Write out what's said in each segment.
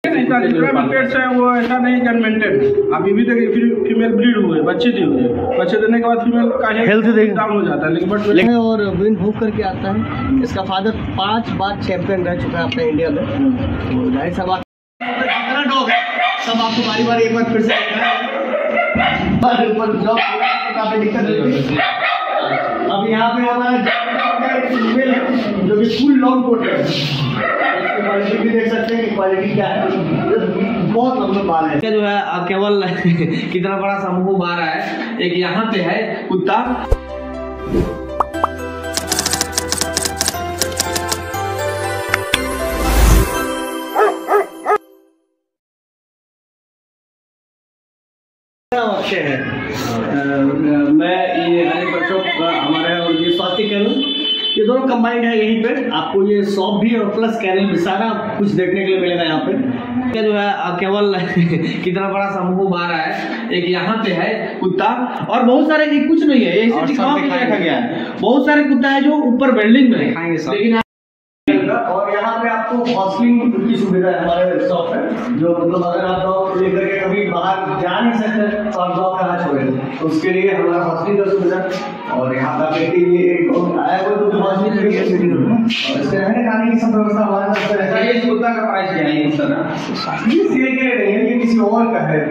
नहीं था, जितना भी पेट्स है वो ऐसा नहीं कैन मेंटेन। अभी भी देखिए फीमेल ब्रीड हुए, बच्चे दी हुए, बच्चे देने के बाद फीमेल का हेल्थ डाउन हो जाता है, लेकिन और विन हो करके आता है। इसका फादर 5 बार चैंपियन रह चुका है अपने इंडिया में। तो जाहिर सा बात डॉग है, सब आपको बारी बारी एक बार फिर से अब यहाँ पे हमारा जो कि फुल लॉन्ग कोट है, क्वालिटी भी देख सकते हैं कि क्वालिटी क्या है, बहुत लंबा बाल है। जो है केवल कितना बड़ा समूह बार है। एक यहाँ पे है कुत्ता, है मैं ये हमारे और ये स्वास्थ्य कैनल, ये दोनों कंबाइंड है यहीं पे। आपको ये शॉप भी और प्लस कैनल भी सारा कुछ देखने के लिए मिलेगा यहाँ पे। जो है केवल कितना बड़ा समूह बार है। एक यहाँ पे है कुत्ता और बहुत सारे, कुछ नहीं है, ऐसे दिखावा के रखा गया है। बहुत सारे कुत्ता है जो ऊपर बिल्डिंग में दिखाएंगे, लेकिन और यहाँ पे आपको हॉस्टलिंग की सुविधा है हमारे शॉप है, जो मतलब अगर आप डॉग लेकर के कभी बाहर जा नहीं सकते तो आप डॉग कहाँ छोड़ेंगे, तो उसके लिए हमारा हॉस्टलिंग का सुविधा। और यहाँ पर आया हुआ तो हॉस्टलिंग और इसके रहने खाने की सब व्यवस्था हमारे पास रहता है। ये कुत्ता का प्राइस क्या है? इस तरह ये सील के लिए नहीं है, ये किसी और का है।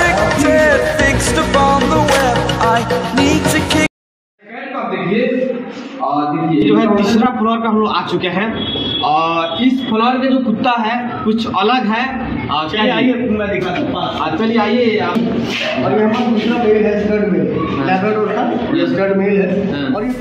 देखिए जो है तीसरा फ्लोर पे हम लोग आ चुके हैं और इस फ्लोर के जो कुत्ता है कुछ अलग है। चलिए आइए मैं दिखाता हूँ, चलिए आइए। और यहाँ पर दूसरा मेल है, स्टड मेल, लैब्राडोर का ये स्टड मेल है। और ये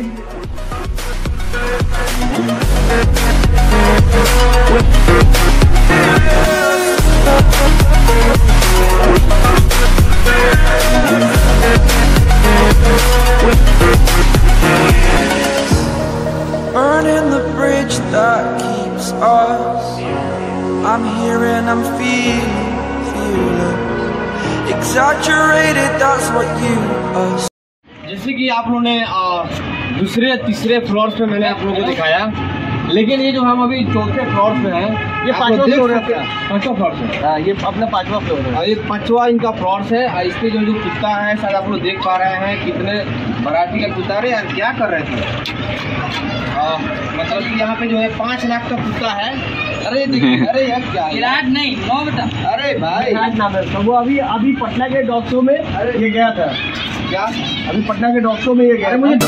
burning the bridge that keeps us. I'm here and I'm feeling exaggerated, that's what you are. जैसे कि आप लोगों ने दूसरे तीसरे फ्लोर पे मैंने आप लोगों को दिखाया, लेकिन ये जो हम अभी चौथे फ्लोर पे हैं, ये 5वां फ्लोर है। 5वां फ्लोर है, ये अपना 5वां फ्लोर है। ये 5वां इनका फ्लोर है। इसके जो कुत्ता है शायद आप लोग देख पा रहे हैं कितने वैरायटी का कुत्ता है। यार क्या कर रहे थे, मतलब कि यहाँ पे जो है 5 लाख का कुत्ता है। अरे देखिए, अरे यार क्या विराट नहीं नो बेटा, अरे भाई विराट नाम है। तो वो अभी पटना के डॉग शो में ये गया था। क्या अभी पटना के डॉग शो में ये गया मुझे।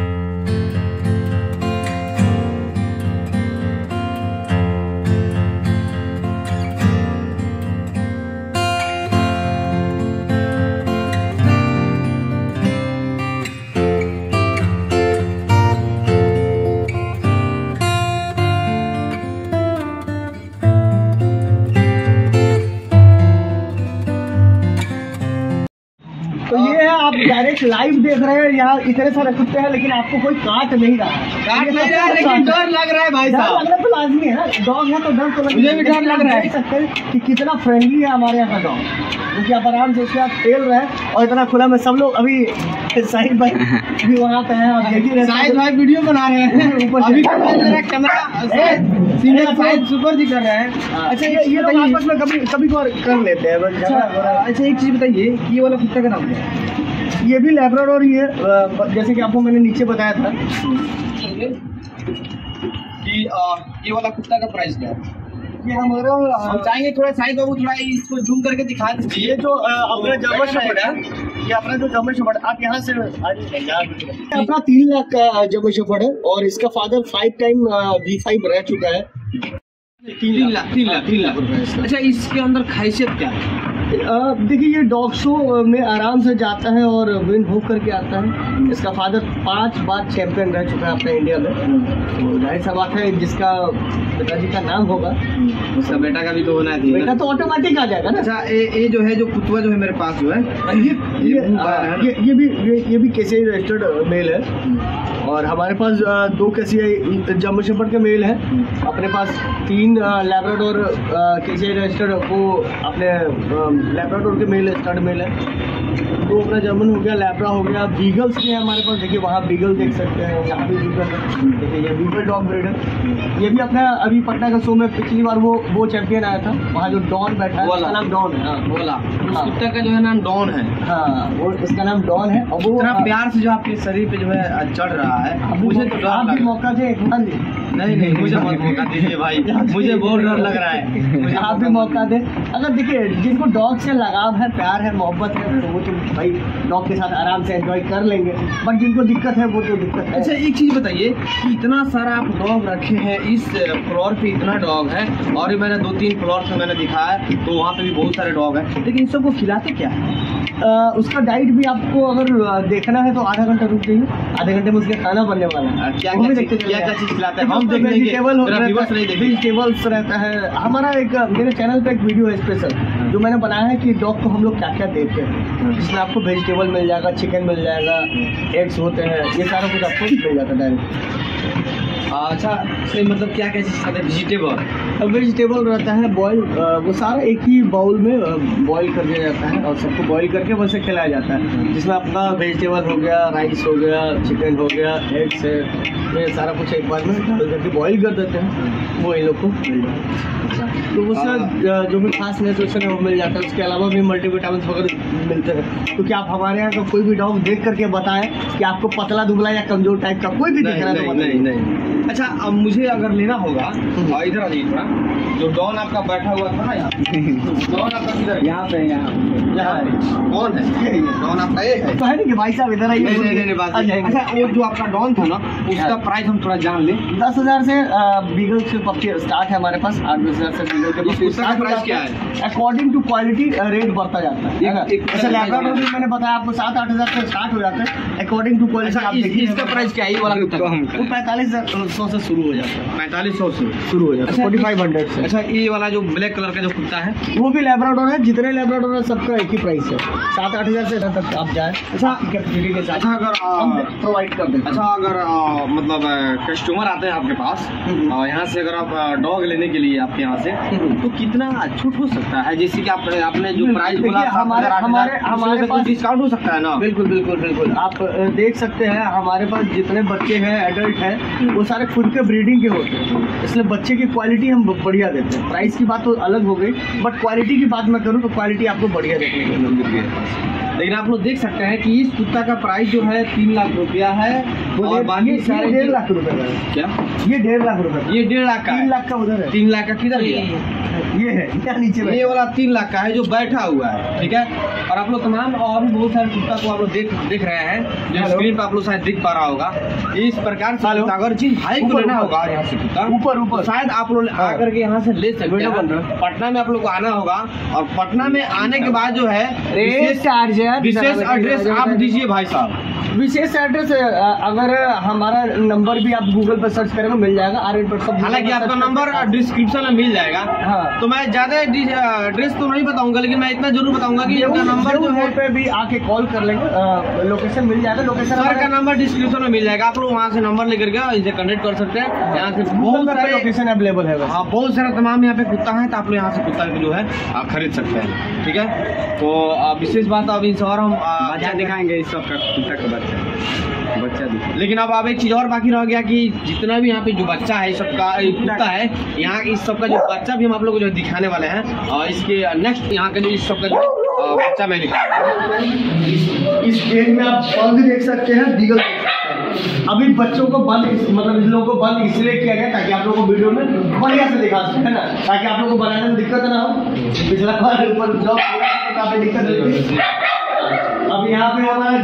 तो ये है, आप डायरेक्ट लाइव देख रहे हैं। यहाँ इतने सारे कुत्ते हैं लेकिन आपको कोई काट नहीं रहा है। काट नहीं रहा है, लेकिन डर लग रहा है भाई साहब। डर तो लाजमी है ना, डॉग है तो डर तो मुझे भी डर लग रहा है। देख सकते हैं कि कितना फ्रेंडली है हमारे यहाँ का डॉग, क्योंकि आप आराम से उसके साथ खेल रहे हैं और इतना खुला में। सब लोग अभी साहिद भाई भी वहाँ पे हैं और देख ही रहे हैं, शायद भाई वीडियो बना रहे हैं ऊपर अभी कैमरा शायद सुपर जी कर रहे हैं। अच्छा ये तो आपस में कभी कर लेते हैं। अच्छा एक चीज बताइए, ये वाला कुत्ता का नाम क्या है? ये भी लैब्राडोर ही है, जैसे कि आपको मैंने नीचे बताया था कि ये वाला कुत्ता का प्राइस क्या है? ये हमारा हम चाहेंगे थोड़ा साइड बाबू थोड़ा इसको जूम करके दिखा दीजिए। ये जो अपना जर्मन शेफर्ड है, ये अपना जो जर्मन शेफर्ड, आप यहाँ से अपना 3 लाख का जर्मन शेफर्ड है और इसका फादर 5 टाइम V5 रह चुका है। 3 लाख रुपए। अच्छा इसके अंदर खासियत क्या है? देखिए ये डॉग शो में आराम से जाता है और विन हो करके आता है। इसका फादर 5 बार चैंपियन रह चुका है अपने इंडिया में। तो जाहिर सा बात है, जिसका पिताजी का नाम होगा उसका बेटा का भी तो होना चाहिए। बेटा तो ऑटोमेटिक आ जाएगा ना। अच्छा ये जो है, जो कुत्ता जो है मेरे पास जो है, ये भी केसीआई रजिस्टर्ड मेल है और हमारे पास 2 केसीआई जर्मन शेफर्ड के मेल है। अपने पास 3 लैब्राडोर केसीआई रजिस्टर्ड, वो अपने लैब्राडोर के मेल है, स्टड मेल है। तो अपना जर्मन हो गया, लैब्रा हो गया, बीगल्स भी है हमारे पास। देखिए वहाँ बीगल देख सकते हैं, यहाँ भी बीगल है। देखिए ये बीगल डॉग ब्रीड है। ये भी अपना अभी पटना का शो में पिछली बार वो चैंपियन आया था, वहाँ जो डॉन बैठा है उसका नाम डॉन है। बोला उस कुत्ते का जो है नाम डॉन है। हाँ, वो इसका नाम डॉन है। और वो इतना प्यार से जो आपके शरीर पे जो है चढ़ रहा है, मुझे तो आप भी मौका दे एक बार। नहीं मुझे मत मौका दीजिए भाई, मुझे बहुत डर लग रहा है। मुझे आप भी मौका दे। अगर देखिए जिनको डॉग से लगाव है, प्यार है, मोहब्बत है, तो वो तो भाई डॉग के साथ आराम से एंजॉय कर लेंगे। बट जिनको दिक्कत है वो तो दिक्कत है। अच्छा एक चीज बताइए कि इतना सारा आप डॉग रखे हैं, इस फ्लोर पे इतना डॉग है, और ये मैंने 2-3 फ्लोर से मैंने दिखाया तो वहाँ पे भी बहुत सारे डॉग हैं, लेकिन इन सबको खिलाते क्या है? उसका डाइट भी आपको अगर देखना है तो आधा घंटा रुक जाइए, आधे घंटे में उसका खाना बनने वाला है। क्या चीज खिलाते हैं हम देखेंगे? वेजिटेबल्स रहता है हमारा। एक मेरे चैनल पे एक वीडियो है स्पेशल जो मैंने बनाया है कि डॉग को हम लोग क्या क्या देते हैं, जिसमें आपको वेजिटेबल मिल जाएगा, चिकन मिल जाएगा, एग्स होते हैं, ये सारा कुछ आपको मिल जाता है डायरेक्ट। अच्छा मतलब क्या क्या चीज़ खाते हैं? वेजिटेबल रहता है बॉयल, वो सारा एक ही बाउल में बॉईल कर दिया जाता है और सबको बॉईल करके वैसे खिलाया जाता है, जिसमें आपका वेजिटेबल हो गया, राइस हो गया, चिकन हो गया, एग्स है, ये सारा कुछ एक बार में डाल करके बॉईल कर देते हैं, वो इन लोग को मिल जाता है। तो उससे जो भी खास न्यूट्रिशन है वो मिल जाता है। उसके अलावा भी मल्टीविटामिन वगैरह मिलते हैं। तो क्या आप हमारे यहाँ का कोई भी डॉग देख करके बताएं कि आपको पतला दुबला या कमजोर टाइप का कोई भी दिख रहा है? नहीं। अच्छा अब मुझे अगर लेना होगा, इधर आ जाइए थोड़ा, जो डॉन आपका बैठा हुआ था ना यहाँ, डॉन आपका किधर? यहाँ पे कौन है डॉन आपका? ये है तो है नहीं कि भाई साहब इधर आइए। अच्छा वो जो आपका डॉन था ना, उसका प्राइस हम थोड़ा जान लें। 10,000 से बीगल से पक्षी स्टार्ट है हमारे पास। 8-10 हज़ार से बीगल के पक्षी स्टार्ट। प्राइस क्या है? अकॉर्डिंग टू क्वालिटी रेट बढ़ता जाता है। जैसे लैब्राडोर भी मैंने बताया आपको 7-8 हज़ार से स्टार्ट हो जाता है अकॉर्डिंग टू क्वालिटी। इसका प्राइस क्या है? वाला कुत्ता वो 4500 से शुरू हो जाता है। 4500 से शुरू हो जाता है, 4500 से। अच्छा ये वाला जो ब्लैक कलर का जो कुत्ता है वो भी लैब्राडोर है। जितने लैब्राडोर है सबका एक ही प्राइस है, 7-8 हज़ार से तक आप जाए। अच्छा कैपेसिटी के साथ अगर प्रोवाइड कर देते हैं। अच्छा अगर मतलब कस्टमर आते हैं आपके पास और यहाँ से अगर आप डॉग लेने के लिए आपके यहाँ से, तो कितना छूट हो सकता है? जैसे कि आपने जो प्राइस बोला हमारे पास डिस्काउंट हो सकता है ना? बिल्कुल आप देख सकते हैं हमारे पास जितने बच्चे हैं, एडल्ट हैं, वो सारे खुद के ब्रीडिंग के होते हैं, इसलिए बच्चे की क्वालिटी हम बढ़िया देते हैं। प्राइस की बात तो अलग हो गई, बट क्वालिटी की बात मैं करूँ तो क्वालिटी आपको बढ़िया देखने को मिलती है। लेकिन आप लोग देख सकते हैं कि इस कुत्ता का प्राइस जो है 3 लाख रुपया है, और बाकी सारे 1.5 लाख रुपए का है। क्या ये 1.5 लाख रुपए? ये 1.5 लाख का? 3 लाख का उधर है। 3 लाख का किधर गया? ये है क्या नीचे? ये वाला 3 लाख का है जो बैठा हुआ है, ठीक है। और आप लोग तमाम और भी बहुत सारे कुत्ता को आप लोग देख रहे हैं, जो स्क्रीन पर आप लोग शायद दिख पा रहा होगा। इस प्रकार से अगर चीज भाई को लेना होगा यहाँ से कुत्ता ऊपर शायद आप लोग आकर के यहाँ से ले सकते हैं। पटना में आप लोग को आना होगा, और पटना में आने के बाद जो है विशेष एड्रेस आप दीजिए भाई साहब। विशेष एड्रेस अगर हमारा नंबर भी आप गूगल पर सर्च करेंगे मिल जाएगा। हालांकि आपका नंबर डिस्क्रिप्शन में मिल जाएगा। हाँ। तो मैं ज्यादा एड्रेस तो नहीं बताऊंगा, लेकिन मैं इतना जरूर बताऊंगा कि इनका नंबर जो है पे भी आके कॉल कर लेंगे, लोकेशन मिल जाएगा। लोकेशन सर का नंबर डिस्क्रिप्शन में मिल जाएगा, आप लोग वहाँ से नंबर लेकर के इनसे कनेक्ट कर सकते हैं। यहाँ से बहुत सारे लोकेशन अवेलेबल है। हाँ बहुत सारा तमाम यहाँ पे कुत्ता है, तो आप लोग यहाँ से कुत्ता जो है खरीद सकते हैं, ठीक है। तो विशेष बात अब इस और हम दिखाएंगे इस सब का कुत्ता का बच्चा दिखा। लेकिन अब एक चीज और बाकी रह गया कि जितना भी यहाँ पे जो बच्चा है, सबका कुत्ता है, यहाँ इस सबका जो बच्चा भी हम आप लोग को जो दिखाने वाले हैं, और इसके नेक्स्ट यहाँ का जो इस सबका जो बच्चा मैं दिखाऊंगा। इस केज में आप बंद देख सकते हैं, बीगल देख सकते हैं। अभी बच्चों को बंद मतलब इन लोगों को बंद इसलिए किया गया ताकि आप लोगों को वीडियो में बढ़िया से दिखा सके, है ना, ताकि आप लोगों को बनाने में दिक्कत ना हो। पिछला बार ऊपर जॉब काफी दिक्कत होती है। अब यहाँ पे हमारा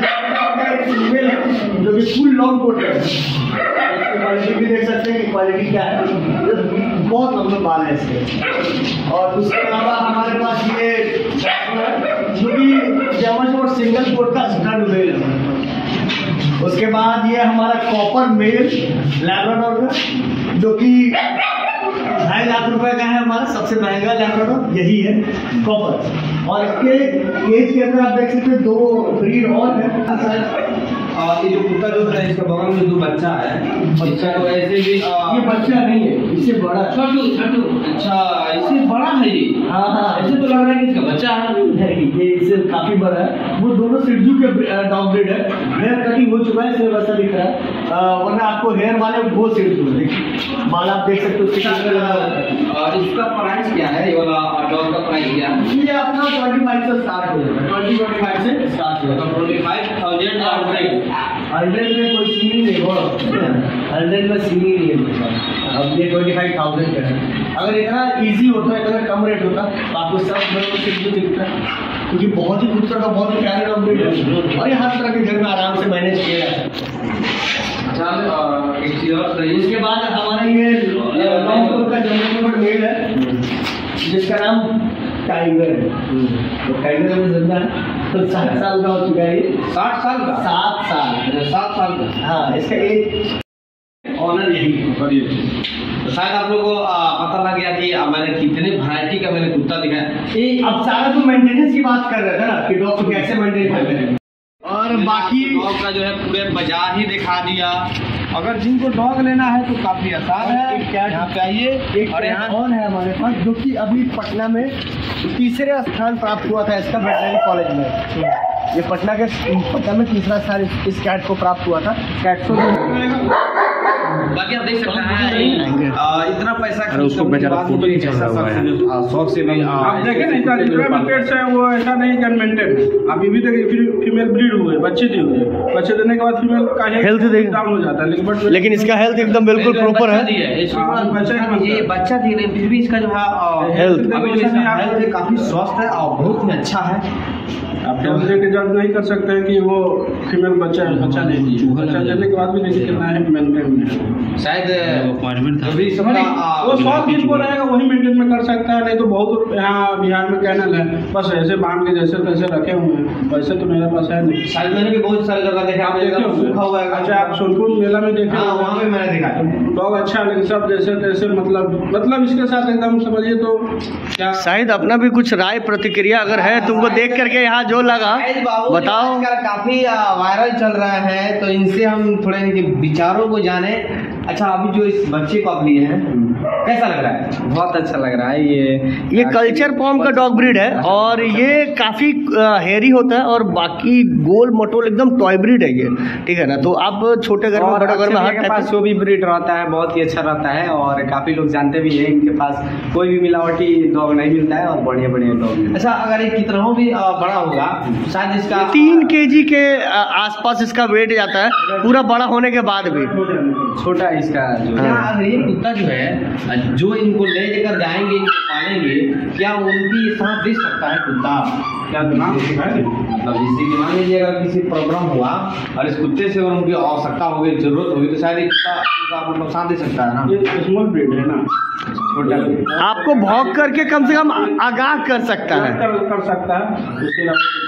जो कि फुल लॉन्ग कोट है, इसकी क्वालिटी भी देख सकते हैं कि क्वालिटी क्या है। बहुत लंबे बाल है इसके। और उसके अलावा हमारे पास ये जो कि जर्मन और सिंगल कोट का स्टड मेल है। उसके बाद ये हमारा कॉपर मेल लैब्राडोर का, जो कि 2.5 लाख रुपए का है। हमारा सबसे महंगा लैब्राडोर यही है, कॉपर। और इसके केज के अंदर आप देख सकते हैं 2 ब्रीड और है। ये जो कुत्ता जो है इसका बगल में जो बच्चा है, बच्चा तो ऐसे भी ये बच्चा नहीं है, इससे बड़ा छोटू छोटू। अच्छा, इससे बड़ा है ये? हाँ, ऐसे तो लग रहा है कि इसका बच्चा है। ये इससे काफी बड़ा है। वो दोनों सिड्जू के डॉग ब्रीड है। हेयर कटिंग हो चुका है इसलिए वैसा दिख रहा है, वरना आपको हेयर वाले वो सिड्जू है। देखिए माल आप देख सकते हो उसके कितना लगा हुआ है। इसका प्राइस क्या है? ये वाला डॉग का प्राइस क्या है? ये अपना 25 से स्टार्ट हो जाएगा, 25 से स्टार्ट हो जाएगा। 25,000 100 में कोई सीन ही नहीं होगा, 100 में सीन ही नहीं है मेरे पास। अब ये 25,000 का है। अगर इतना इजी होता है, अगर कम रेट होता तो आपको सब सिड्जू दिखता है, क्योंकि बहुत ही खूबसूरत और बहुत ही प्यारे डॉग ब्रीड है और ये हर तरह के घर में आराम से मैनेज किया जाता है। एक चीज और सही, उसके बाद हमारा ये लॉन्ग का जर्मन शेफर्ड मेल है जिसका नाम टाइगर है। तो टाइगर में जिंदा है, तो 7 साल का हो चुका है ये। 60 साल का? 7 साल। 7 साल का। हाँ, इसका एज ऑनर यही है। तो शायद आप लोगों को पता लग गया कि मैंने कितने वैरायटी का मैंने कुत्ता दिखाया। अब सारा तो मेंटेनेंस की बात कर रहा था ना कि डॉग को कैसे मेंटेन करते हैं, और बाकी डॉग का जो है पूरे बाजार ही दिखा दिया। अगर जिनको डॉग लेना है तो काफी आसान है, यहाँ चाहिए। और यहाँ और है हमारे पास, जो कि अभी पटना में तीसरे स्थान प्राप्त हुआ था इसका वेटरनरी कॉलेज में। ये पटना में तीसरा स्थान इस कैट को प्राप्ट हुआ था। कैट को बाकी आप देख सकते हैं इतना पैसा उसको बेचारा फोटो नहीं चल रहा है शौक से भी। आप देखें ना इतना जितना पेट्स है वो ऐसा नहीं कैन मेंटेन। आप ये भी देखिए फीमेल ब्रीड हुए, बच्चे दिए हुए, बच्चे देने के बाद फीमेल का हेल्थ डाउन हो जाता है, लेकिन इसका हेल्थ एकदम बिल्कुल प्रॉपर है। ये बच्चा दिए रहे फिर भी इसका जो है हेल्थ काफी स्वस्थ है और बहुत ही अच्छा है। आप हेल्थ देके जज नहीं कर सकते हैं कि वो फीमेल बच्चा है, बच्चा नहीं दिए, बच्चा देने के बाद भी देखिए कितना है मेंटेन में। शायद वो शौक जिनको रहेगा वही मेंटेन में कर सकता है, नहीं तो बहुत यहाँ बिहार में कैनल है बस ऐसे बांध के जैसे तैसे रखे हुए हैं, वैसे तो मेरे पास है नहीं। शायद मैंने भी बहुत सारी जगह देखा, आप देखे होंगे। अच्छा, आप सोनपुर मेला में देखे? वहाँ पे मैंने देखा डॉग अच्छा, लेकिन सब जैसे तैसे मतलब इसके साथ एकदम समझिए तो क्या। शायद अपना भी कुछ राय प्रतिक्रिया अगर है तुमको देख करके यहाँ जो लगा बताओ। काफी वायरल चल रहा है तो इनसे हम थोड़े इनके विचारों को जाने। अच्छा, अभी जो इस बच्चे को आप लिए हैं कैसा लग रहा है? बहुत अच्छा लग रहा है। ये कल्चर पॉम का डॉग ब्रीड है और ये काफी हेरी होता है और बाकी गोल मटोल एकदम टॉय ब्रीड है ये, ठीक है ना। तो आप छोटे घर में बड़े घर में हर पास जो भी ब्रीड रहता है बहुत ही अच्छा रहता है और काफी लोग जानते भी हैं इनके पास कोई भी मिलावटी डॉग नहीं मिलता है और बढ़िया बढ़िया डॉग। अच्छा, अगर ये कितना भी बड़ा होगा शायद इसका 3 kg के आसपास इसका वेट जाता है, पूरा बड़ा होने के बाद भी। छोटा इसका जो अगर ये कुत्ता जो है जो इनको ले लेकर जाएंगे, इनको पालेंगे, क्या उनकी साथ दे सकता है कुत्ता? क्या नाम मतलब जैसे कि मान लीजिए अगर किसी प्रॉब्लम हुआ और इस कुत्ते से अगर उनकी आवश्यकता होगी, जरूरत होगी, तो शायद ये कुत्ता मतलब साथ दे सकता है ना। ये स्मॉल ब्रीड है ना, छोटा आपको भौंक करके कम से कम आगाह कर सकता है, कर सकता है। उसके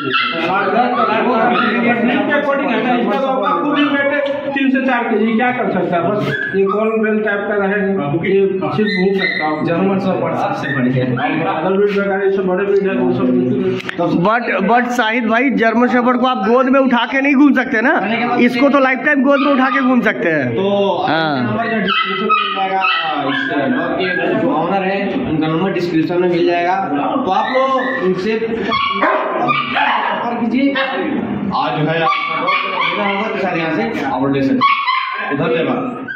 अलावा 3 से 4 kg क्या कर सकता है, बस ये गोल बेल टाइप का रहेगा, ये सिर्फ घूम सकता है। जर्मन शेफर्ड सबसे बढ़िया अदर ब्रीड वगैरह सब बड़े ब्रीड है वो सब। बट शाहिद भाई, जर्मन शेफर्ड को आप गोद में उठा के नहीं घूम सकते ना, इसको तो लाइफ टाइम गोद में उठा के घूम सकते हैं। तो नंबर जो डिस्क्रिप्शन में मिल जाएगा, इसके जो ऑनर है उनका नंबर डिस्क्रिप्शन में मिल जाएगा, तो आप लोग इनसे संपर्क कीजिए। आज जो है आपका डॉग यहाँ से आप ले सकते हैं। धन्यवाद।